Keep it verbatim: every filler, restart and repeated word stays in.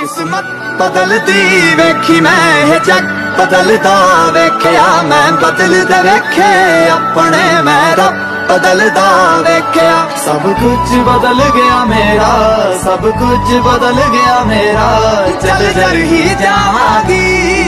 किस्मत बदलदी वेखी मैं ये जग बदलदा वेख्या मैं बदलदे वेखे अपने मैं रब बदलदा वेख्या। सब कुछ बदल गया मेरा, सब कुछ बदल गया मेरा, चल जर ही जावांगी।